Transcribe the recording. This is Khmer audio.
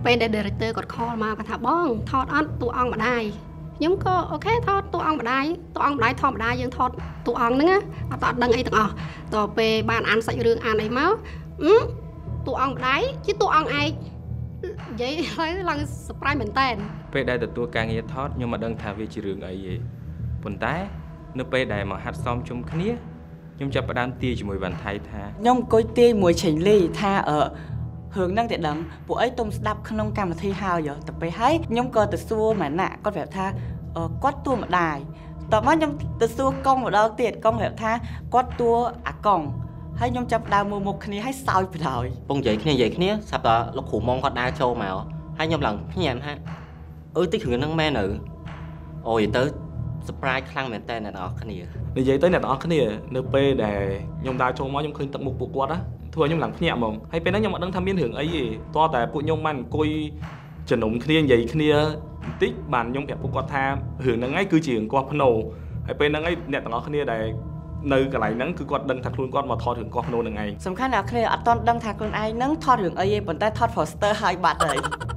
ពេលដែល director គាត់ call មកគាត់ថាបងថតអត់តួអង្គម្ដាយខ្ញុំក៏អូខេថតតួអង្គម្ដាយធម្មតាយើងថតតួអង្គហ្នឹងអត់ដឹងអីទាំងអស់តទៅពេលបានអានសាច់រឿងអានអីមកតួអង្គម្ដាយជាតួអង្គឯកនិយាយហើយឡើង surprise មែនតើពេលដែលទទួលការងារថតខ្ញុំមិនដឹងថាវាជារឿងអីទេប៉ុន្តែនៅពេលដែលមកហាត់សមជុំគ្នាខ្ញុំចាប់ផ្ដើមទាយជាមួយវ៉ាន់ថៃថាខ្ញុំអង្គុយទាយមួយឆេងលីថារឿងហ្នឹងតែដឹងពួកអីទុំស្ដាប់ក្នុងកម្មវិធីហើយទៅពេលហើយខ្ញុំក៏ទៅសួរម៉ាណាគាត់ប្រាប់ថាគាត់តួម្ដាយតោះមកខ្ញុំទៅសួរកងម្ដងទៀតកងប្រាប់ថាគាត់តួអាកងហើយខ្ញុំចាប់ដើមមើលមុខគ្នាហើយសើចបដ ாய் ពងនិយាយគ្នាស្រាប់តែលោកគ្រូម៉ងគាត់ដើរចូលមកហើយខ្ញុំឡើងភ្ញាក់ថាតិចរឿងហ្នឹងមែនទៅអូយទៅ surprise ខ្លាំងមែនតើអ្នកនរគ្នានិយាយទៅអ្នកនរគ្នានៅពេលដែលខ្ញុំដើរចូលមកខ្ញុំឃើញទឹកមុខពួកគាត់ណាធ្វើឲ្យខ្ញុំឡើងភ្ញាក់ហ្មងហើយពេលហ្នឹងខ្ញុំអត់ដឹងថាមានរឿងអីទេតោះតែពួកខ្ញុំបានអង្គុយជំនុំគ្នានិយាយគ្នាបន្តិចបានខ្ញុំប្រាប់ពួកគាត់ថារឿងហ្នឹងឯងគឺជារឿងកោះភ្នោហើយពេលហ្នឹងឯងអ្នកទាំងអស់គ្នាដែលនៅកន្លែងហ្នឹងគឺគាត់ដឹងថាខ្លួនគាត់មកថតរឿងកោះភ្នោហ្នឹងឯងសំខាន់អ្នកគ្នាអត់ទាន់ដឹងថាខ្លួនឯងហ្នឹងថតរឿងអីទេប៉ុន្តែថត poster ហើយបាត់ហើយ